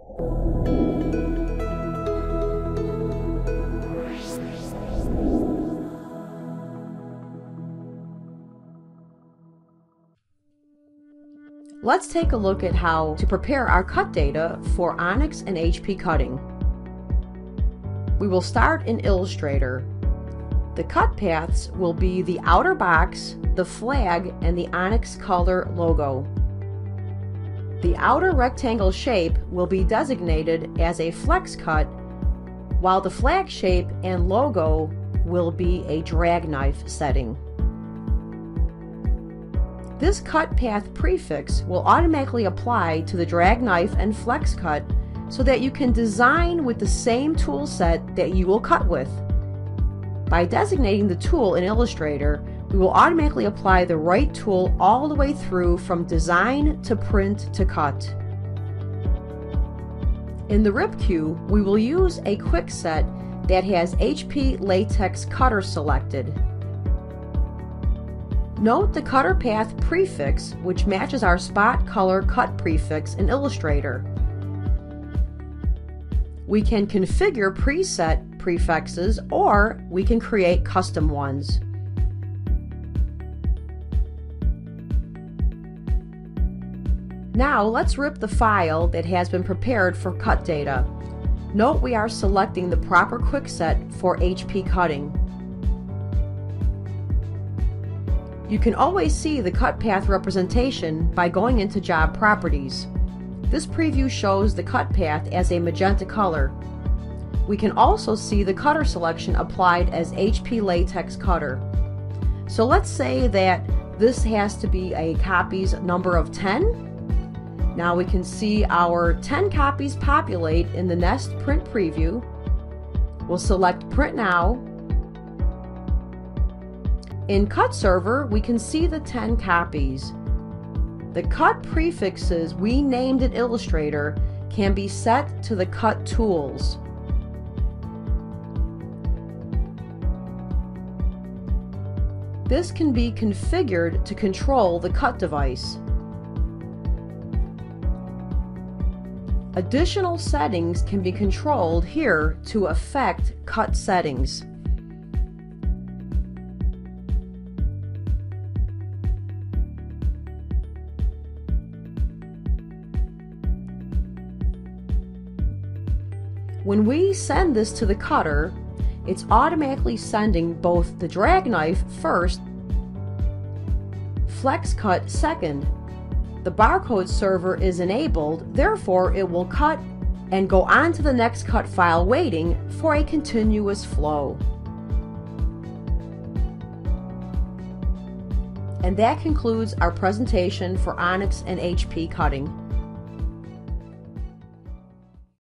Let's take a look at how to prepare our cut data for ONYX and HP cutting. We will start in Illustrator. The cut paths will be the outer box, the flag, and the ONYX color logo. The outer rectangle shape will be designated as a flex cut, while the flag shape and logo will be a drag knife setting. This cut path prefix will automatically apply to the drag knife and flex cut so that you can design with the same tool set that you will cut with. By designating the tool in Illustrator, we will automatically apply the right tool all the way through from design to print to cut. In the rip queue, we will use a quick set that has HP Latex Cutter selected. Note the cutter path prefix, which matches our spot color cut prefix in Illustrator. We can configure preset prefixes, or we can create custom ones. Now let's rip the file that has been prepared for cut data. Note we are selecting the proper quickset for HP cutting. You can always see the cut path representation by going into Job Properties. This preview shows the cut path as a magenta color. We can also see the cutter selection applied as HP Latex Cutter. So let's say that this has to be a copies number of 10. Now we can see our 10 copies populate in the Nest Print Preview. We'll select Print Now. In Cut Server, we can see the 10 copies. The cut prefixes we named in Illustrator can be set to the cut tools. This can be configured to control the cut device. Additional settings can be controlled here to affect cut settings. When we send this to the cutter, it's automatically sending both the drag knife first, flex cut second. The barcode server is enabled, therefore it will cut and go on to the next cut file, waiting for a continuous flow. And that concludes our presentation for ONYX and HP cutting.